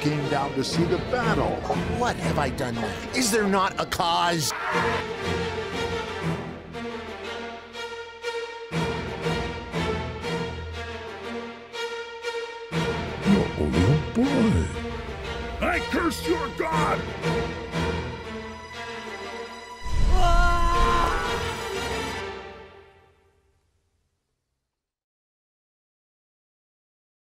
came down to see the battle. What have I done now? Is there not a cause? You're only a boy. I curse your god!